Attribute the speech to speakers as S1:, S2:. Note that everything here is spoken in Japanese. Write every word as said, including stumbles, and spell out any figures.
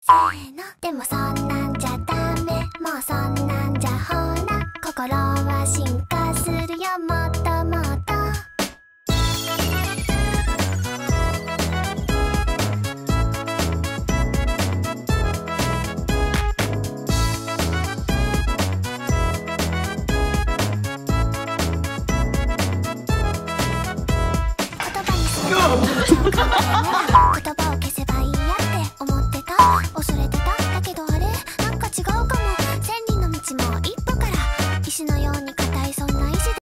S1: せーの。でもそんなんじゃダメ、もうそんなんじゃほら心は進化